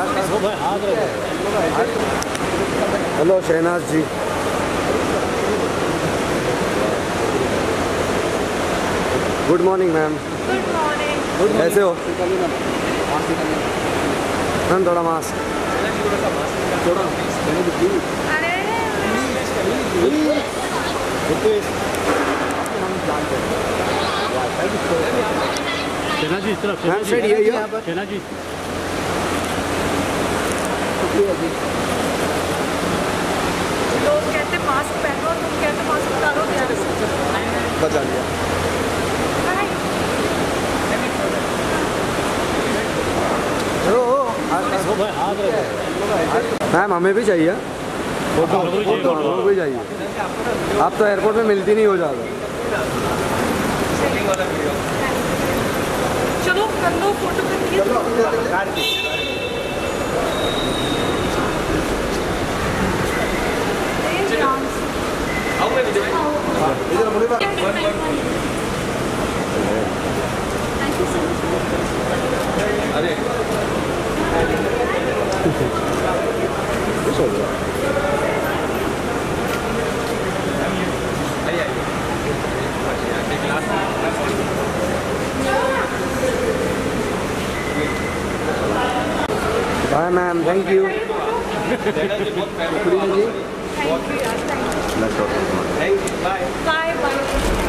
Hello Shahnaz ji. Good morning ma'am. Good morning. कैसे हो ma'am? थोड़ा मास्क। अरे शहनाज जी इस तरफ। मैम स्ट्रेट ये शहनाज जी लोग कहते मास्क पहनो, तुम कहते मास्क उतारो। बचा लिया। मैम हमें भी चाहिए फोटो भी चाहिए। आप तो एयरपोर्ट में मिलती नहीं हो ज़्यादा। चलो कर लो फोटो करनी है। Bye ma'am, thank you. Bye bye.